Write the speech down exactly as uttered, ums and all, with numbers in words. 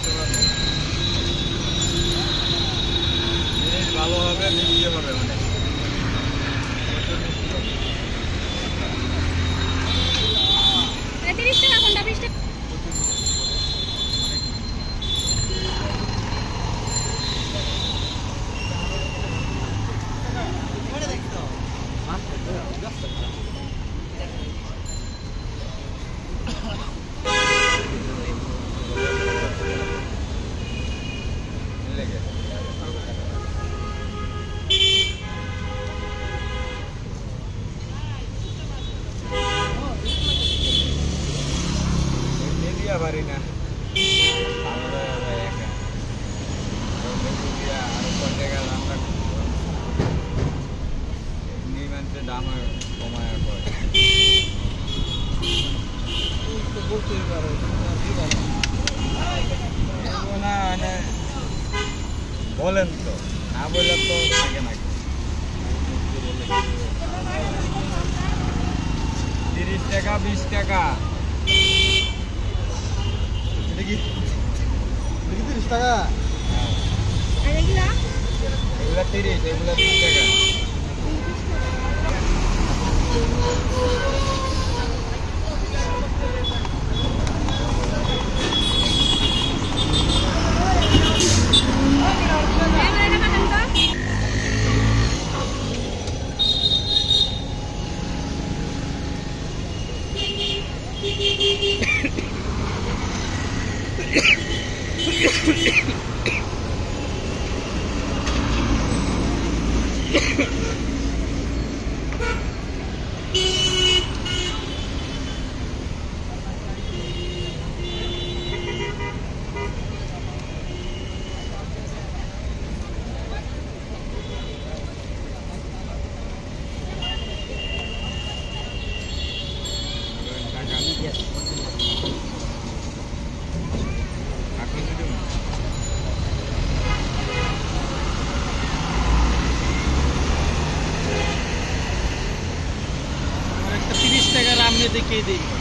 ভালো হবে, মিষ্টি হবে অনেক। তিরিশ টাকা কোনটা বিশ টাকা? পারি না দাম কমায় বলেন তো, না বললে তো থাকে নাকি। তিরিশ টাকা বিশ টাকা তিরিশ টাকা এগুলা তিরিশ, এগুলা বিশ টাকা। তিরিশ টাকার আমি দেখিয়ে দিই।